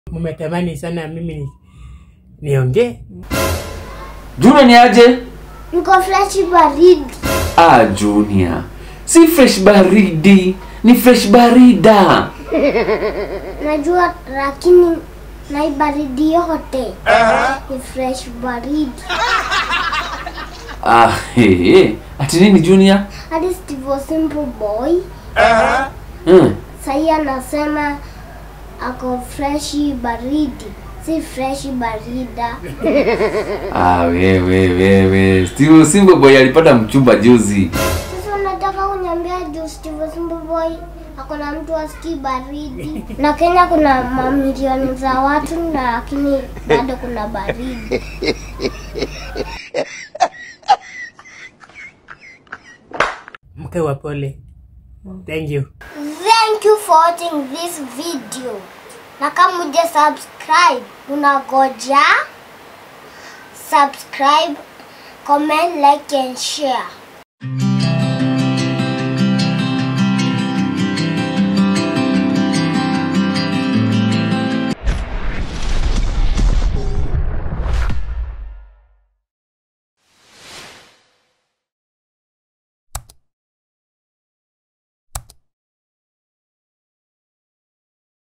Mmetamani sana mimi niongee. Junior ni aje? Niko Freshi Baridi. Junior. Si fresh baridi, ni fresh barida. Najua lakini na baridi yote. Ni fresh baridi. Ati nini Junior? Hadi Stevo Simple Boy. Sasa anasema ako Freshi Baridi. Si Freshi Barida. Wewe. Stevo Simple Boy alipata mchumba juzi. Sasa unataka kuniambia juu Stevo Simple Boy hakuna mtu asikii baridi. Na Kenya kuna mamilioni za watu na lakini bado kuna baridi. Mke wa pole. Thank you. Thank you for watching this video. Na kama uja subscribe, unagoja subscribe, comment, like and share.